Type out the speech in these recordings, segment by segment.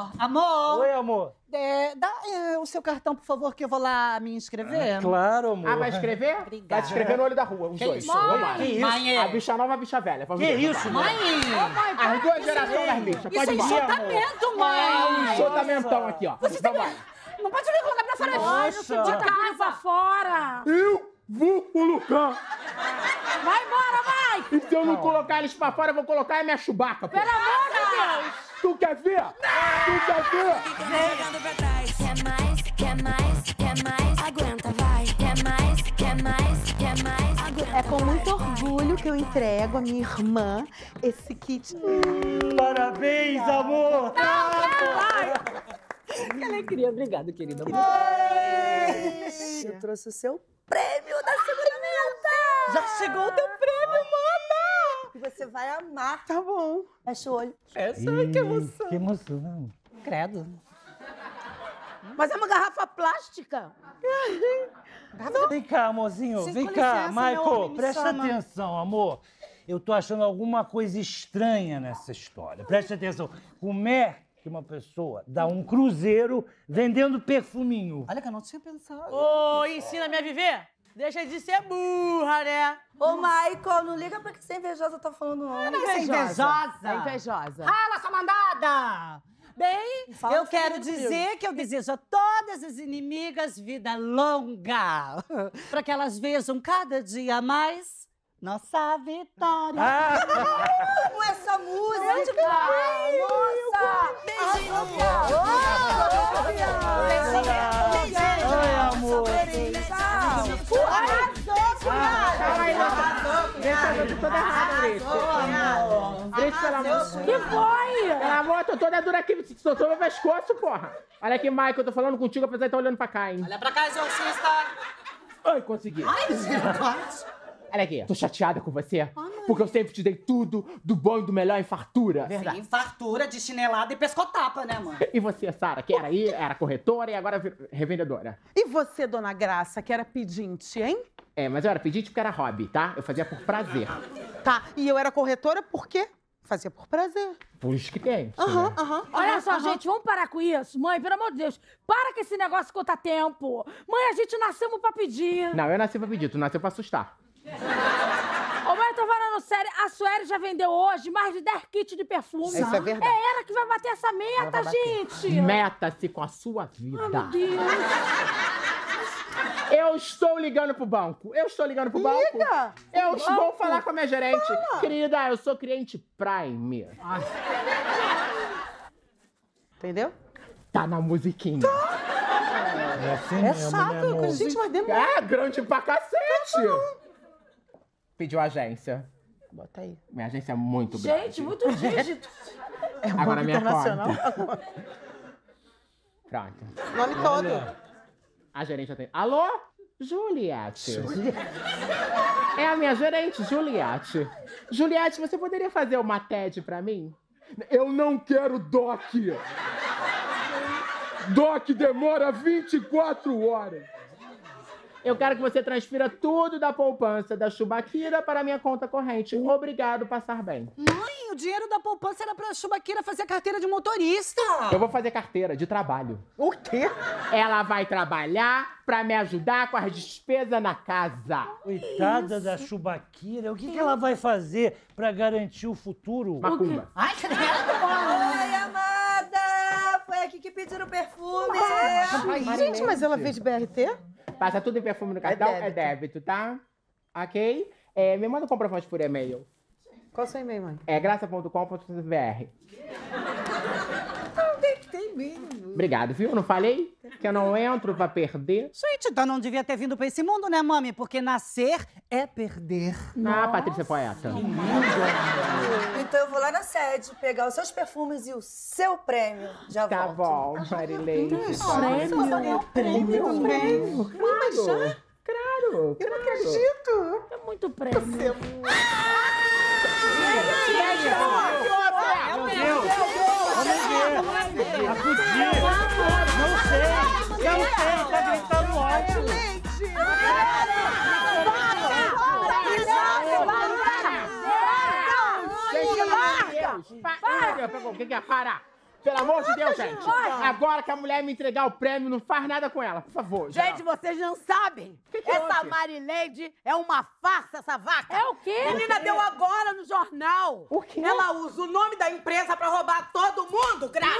Amor! Oi, amor. Dá o seu cartão, por favor, que eu vou lá me inscrever. Claro, amor. Ah, vai escrever? Obrigada. Vai se inscrever no olho da rua, os dois. isso? Vamos lá. Que isso? Mãe, A bicha nova, a bicha velha. Vamos Que ver. isso, mãe? As duas gerações das bichas. Isso Pode é ir, amor. enxotamento, mãe! Enxotamentão aqui, ó. Vocês têm que... Não pode me colocar pra fora Nossa. de casa pra fora! Eu vou colocar. Vai embora, vai! E se eu não colocar eles pra fora, eu vou colocar a minha Chewbacca, pô. Pelo amor de Deus! Tu quer ver? Tu quer ver? Jogando pra trás. Quer mais, quer mais, quer mais. Aguenta, vai. Quer mais, quer mais, quer mais. Aguenta. É com muito orgulho que eu entrego à minha irmã esse kit. Parabéns, amor. Que alegria, obrigado, querida. Eu trouxe o seu prêmio da segunda. Já chegou o teu prêmio, mana! E você vai amar. Tá bom. Fecha o olho. Que emoção. Que emoção. Credo. Mas é uma garrafa plástica. Vem cá, amorzinho. Sim, Vem com cá, licença, meu Michael. homem, me Presta chama. atenção, amor. Eu tô achando alguma coisa estranha nessa história. Presta atenção. Como é que uma pessoa dá um cruzeiro vendendo perfuminho? Olha que eu não tinha pensado. Ô, ensina-me a viver? Deixa de ser burra, né? Ô, Michael, não liga pra que você é invejosa tá falando, não. Não é invejosa. É invejosa. Rala, sua mandada! Bem, Fala eu que quero comigo. dizer que eu desejo a todas as inimigas vida longa. Para que elas vejam cada dia mais nossa vitória. Com essa música! Nossa! Beijinho! Ai, amor. Arrasou, cunhada! Deixa eu tô toda errada, Grace. Grace, pelo amor. Que foi? Pelo amor, tô toda dura aqui. Soltou meu pescoço, porra. Olha aqui, Michael, eu tô falando contigo, apesar de estar olhando pra cá, hein. Olha pra cá, exorcista. Ai, consegui. Olha aqui, tô chateada com você, porque eu sempre te dei tudo do bom e do melhor em fartura. Sim, fartura de chinelada e pescotapa, né, mano? E você, Sara, que era aí, era corretora e agora revendedora. E você, dona Graça, que era pedinte, hein? É, mas eu era pedinte porque era hobby, tá? Eu fazia por prazer. Tá, e eu era corretora por quê? Fazia por prazer. Por isso que tem. né? Olha só, gente, vamos parar com isso. Mãe, pelo amor de Deus, para com esse negócio conta tempo. Mãe, a gente nascemos pra pedir. Não, eu nasci pra pedir, tu nasceu pra assustar. Ô, mãe, eu tô falando sério, a Sueli já vendeu hoje mais de 10 kits de perfume. Isso é verdade. É ela que vai bater essa meta, gente. Meta-se com a sua vida. Meu Deus. Eu estou ligando pro banco. Eu estou ligando pro banco. Liga! Eu vou falar com a minha gerente. Querida, eu sou cliente Prime. Entendeu? Tá na musiquinha. É assim É mesmo, né, chato, amor? gente, mas demora. É, grande pra cacete. Pediu agência. Bota aí. Minha agência é muito grande. Gente, muito dígito. Agora minha internacional. conta. Pronto. Nome todo. A gerente atende. Alô? Juliette. É a minha gerente, Juliette. Juliette, você poderia fazer uma TED pra mim? Eu não quero doc. Doc demora 24 horas. Eu quero que você transfira tudo da poupança da Chewbacca para a minha conta corrente. Obrigado, passar bem. Mãe, o dinheiro da poupança era pra Chubaqueira fazer carteira de motorista. Eu vou fazer carteira de trabalho. O quê? Ela vai trabalhar pra me ajudar com as despesas na casa. Coitada da Chubaquira, o que ela vai fazer pra garantir o futuro? Macumba. Ai, credo. Oi, amada! Foi aqui que pediram perfume. Gente, mas ela veio de BRT? Passa tudo em perfume no cartão, é débito, tá? Ok? Me manda um comprovante por e-mail. Qual é o seu e-mail, mãe? É graça.com.br. Tem mesmo. Obrigado, viu? Não falei que eu não entro pra perder? Gente, então não devia ter vindo pra esse mundo, né, mami? Porque nascer é perder. Ah, Patrícia Poeta. Então eu vou lá na sede pegar os seus perfumes e o seu prêmio. Já Tá volto. bom, Marilene. Prêmio também. Claro. Claro. Eu não acredito. É muito prêmio. Meu Deus! Vamos ver! Acudir! Não sei! Tá gritando alto! O que é? Para! Pelo amor de Deus, gente. Agora que a mulher me entregar o prêmio, não faz nada com ela, por favor. Gente, vocês não sabem. Que Essa houve? Marileide é uma farsa, essa vaca. É o quê? Menina, deu agora no jornal. O quê? Ela usa o nome da empresa pra roubar todo mundo, graça.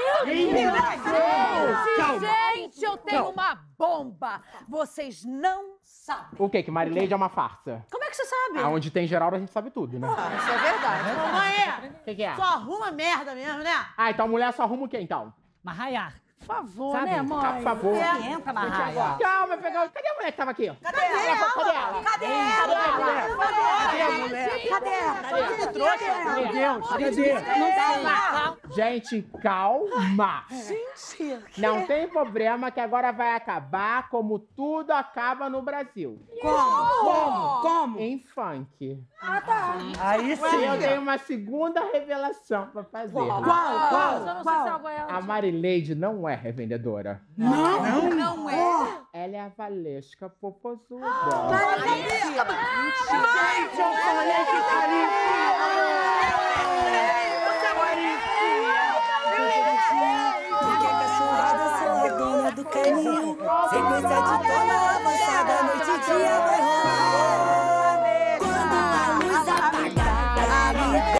Gente, eu tenho uma bomba. Vocês não sabem. O quê? Que Marileide é uma farsa? Como é que você sabe? Aonde tem Geraldo, a gente sabe tudo, né? Isso é verdade. Mamãe, O que é? só arruma merda mesmo, né? Ah, então a mulher só arruma o quê, então? Marraia, Por favor, Sabe? né, mãe? Por favor. entra, Marraia. Calma, pegar. Cadê a mulher que tava aqui? Cadê ela? Cadê ela? Cadê ela? Cadê a mulher? Cadê ela? Tudo trouxa. Meu Deus, cadê? Gente, calma. Gente, Não tem problema que agora vai acabar como tudo acaba no Brasil. como? Em funk. Aí E eu sim. tenho uma segunda revelação pra fazer. Eu não sei se eu aguento. A Marileide não é revendedora. Não é. Ela é a Valesca Popozuda. Gente, Eu falei que Porque a cachorrada sou a dona do canil. Sequência de toma avançada, noite e dia vai rolar.